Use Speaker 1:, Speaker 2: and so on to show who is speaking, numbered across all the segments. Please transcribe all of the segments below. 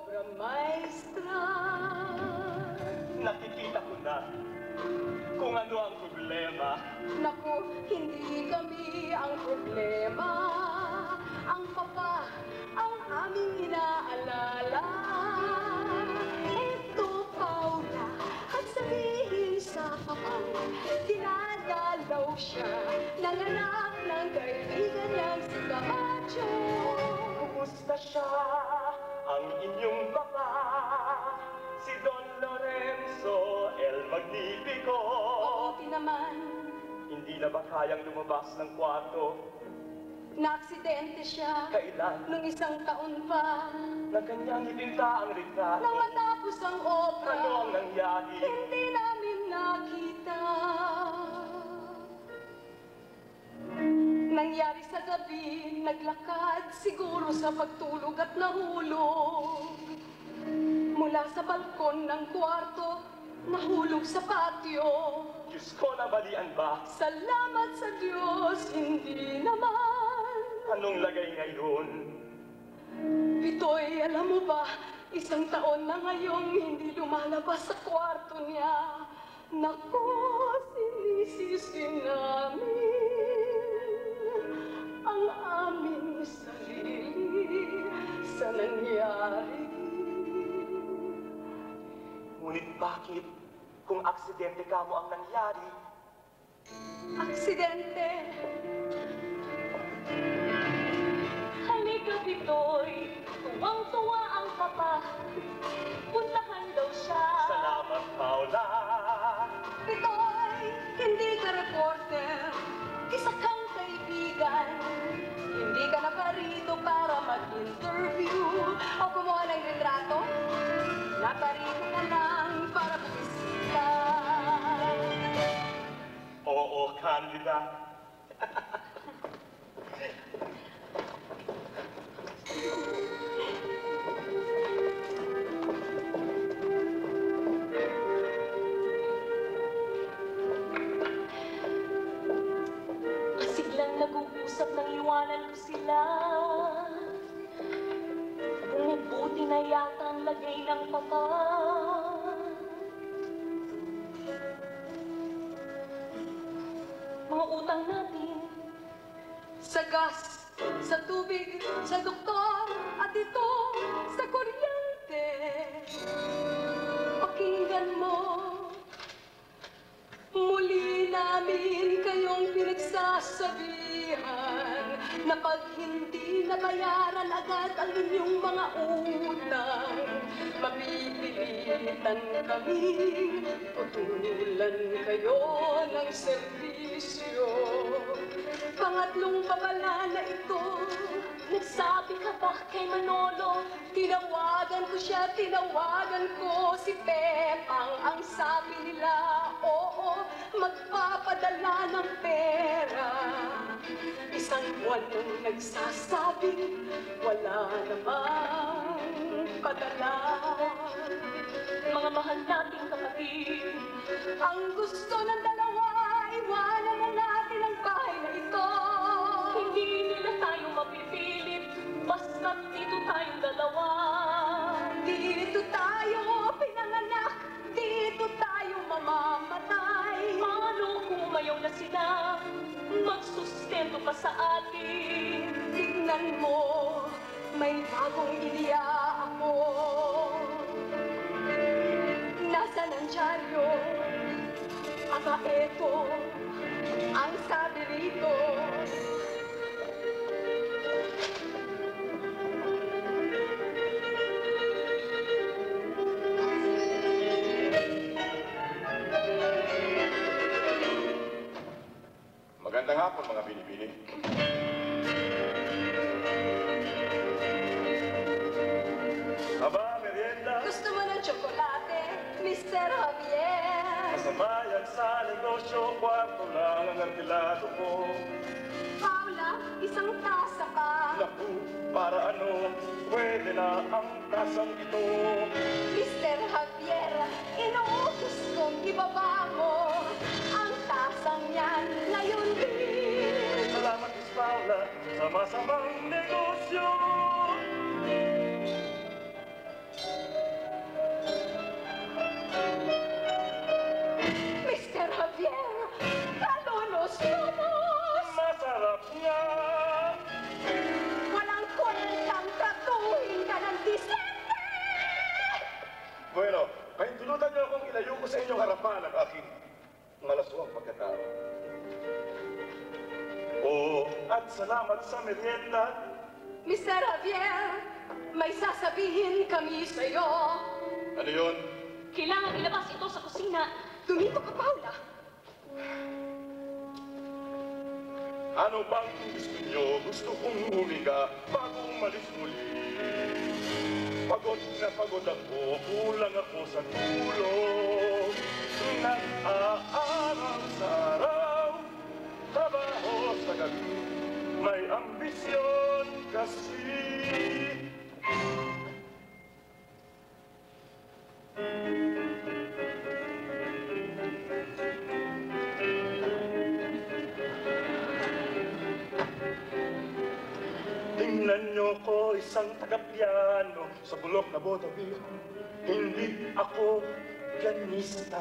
Speaker 1: obra maestra.
Speaker 2: Nakikita ko na kung ano ang problema.
Speaker 1: Naku, hindi kami ang problema. Ang papa ang aming inaalala. Ito, Paula, at sabihin sa papa, dinadalaw siya ng anak ng kaibigan niyang si Camacho.
Speaker 2: Kumusta siya, ang inyong papa? Si Don Lorenzo El Magnifico.
Speaker 1: Okay naman.
Speaker 2: Hindi na ba kayang lumabas ng kwarto?
Speaker 1: Naaksidente siya.
Speaker 2: Kailan?
Speaker 1: Nung isang taon pa.
Speaker 2: Na kanyang ibinta ang retrato.
Speaker 1: Nang matapos ang obra.
Speaker 2: Ano ang nangyari?
Speaker 1: Hindi namin nakita. Nangyari sa gabi, naglakad siguro sa pagtulog at nahulog. Mula sa balkon ng kwarto, nahulog sa patio.
Speaker 2: Diyos ko, nabalian ba?
Speaker 1: Salamat sa Diyos, hindi naman.
Speaker 2: Anong lagay ngayon?
Speaker 1: Pitoy, alam mo ba, isang taon na ngayong hindi lumalabas sa kwarto niya. Naku, sinisisi namin ang aming sarili sa nangyari.
Speaker 2: Ngunit bakit, kung aksidente ka mo ang nangyari?
Speaker 1: Aksidente.
Speaker 3: Halika, Pitoy. Tuwang-tuwa ang papa. Puntahan daw siya.
Speaker 2: Salamat, Paula.
Speaker 1: Pitoy, hindi ka reporter. Isa kang kaibigan. Hindi ka na parito para mag-interview o kumuha ng retrato. Naparito ka lang para bumisita.
Speaker 2: Oo, Candida.
Speaker 3: Kasiglang nag-uusap ng iwanan ko sila. Bumubuti na yata ang lagay ng papa. Mga utang natin.
Speaker 1: Sa gas, sa tubig, sa doktor, at ito sa kuryente. Pakinggan mo, muli namin kayong pinagsasabihan na pag hindi nabayaran agad ang inyong mga utang, mapipilitan kaming tutulan kayo ng serbisyo. Pangatlong babala na ito,
Speaker 3: Nagsabi ka ba kay Manolo?
Speaker 1: tinawagan ko siya, tinawagan ko si Pepang. Ang sabi nila, oo, magpapadala ng pera. Isang buwan nung nagsasabing, wala namang padala.
Speaker 3: Mga mahal nating kapatid.
Speaker 1: Ang gusto ng dalawa, iwanan na natin ang bahay na ito.
Speaker 3: Hindi nila tayo mapipilit. Basta't dito tayong dalawa.
Speaker 1: Dito tayo pinanganak, dito tayo mamamatay.
Speaker 3: Paano kung mayaw na sila? Magsustento pa sa atin.
Speaker 1: Tignan mo, may bagong ideya ako. Nasaan ang dyaryo? Aba, eto, ang sabi rito.
Speaker 4: Magandang hapon, mga binibini.
Speaker 2: Aba, merienda.
Speaker 1: Gusto mo ng tsokolate, Mr. Javier?
Speaker 2: Masama yan sa negosyo, kwarto lang ang artilado ko.
Speaker 1: Paula, isang tasa pa.
Speaker 2: Naku, para ano, pwede na ang tasang ito.
Speaker 1: Mr. Javier, inuutos kong ibaba mo ang tasang yan ngayon din.
Speaker 2: Salamat, Miss Paula, sa masamang negosyo. salamat sa merienda.
Speaker 1: Mr. Javier, may sasabihin kami sa'yo.
Speaker 2: Ano yun?
Speaker 3: Kailangan ilabas ito sa kusina.
Speaker 1: Tumito ka, Paula.
Speaker 2: Ano bang gusto nyo? Gusto kong humiga bago umalis muli. Pagod na pagod ako, kulang ako sa tulog. Nag-aaral sa araw, trabaho sa gabi. May ambisyon kasi. Tingnan niyo ko, isang taga-piano sa bulok na Botabi. Hindi ako pianista.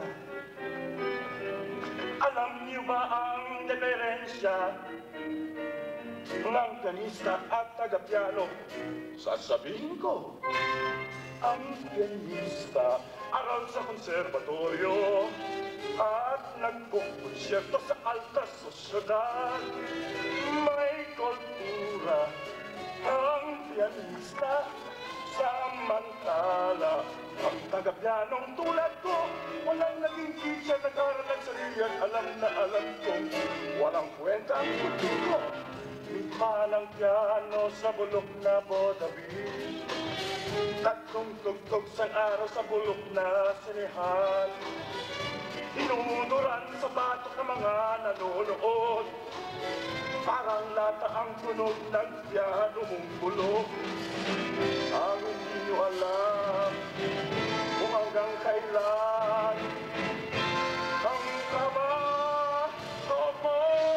Speaker 2: Alam niyo ba ang diferensya ng pianista at taga-piano? Sasabihin ko, ang pianista aral sa konserbatoryo at nagkukonsyerto sa alta sosyedad. May kultura ang pianista, samantala ang taga-pianong tulad ko, walang naging teacher, nag-aral ng sarili at alam na alam kong walang kwenta ang puti ko. Lima ng piano sa bulok na Botabi, tatlong tugtog sa araw sa bulok na sinehan. Inuuduran sa batok ng mga nanonood, parang lata ang tunog ng piano mong bulok. Ang hindi nyo alam kung hanggang kailan ang trabaho mo.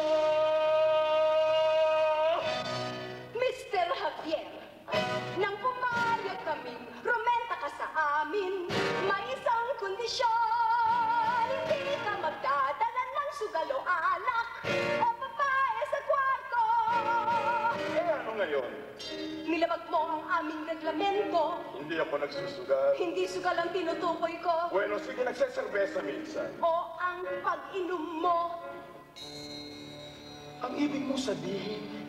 Speaker 1: Mr. Javier, nang pumayag kaming rumenta ka sa amin, may isang kondisyon. Hindi ka magdadala ng sugal o alak o babae sa kwarto.
Speaker 2: Eh ano ngayon?
Speaker 1: Nilabag mo ang aming reglamento.
Speaker 2: Hindi ako nagsusugal.
Speaker 1: Hindi sugal ang tinutukoy ko
Speaker 2: Bueno, sige, nagseserbesa minsan.
Speaker 1: o ang pag-inom mo.
Speaker 2: Ang ibig mo sabihin,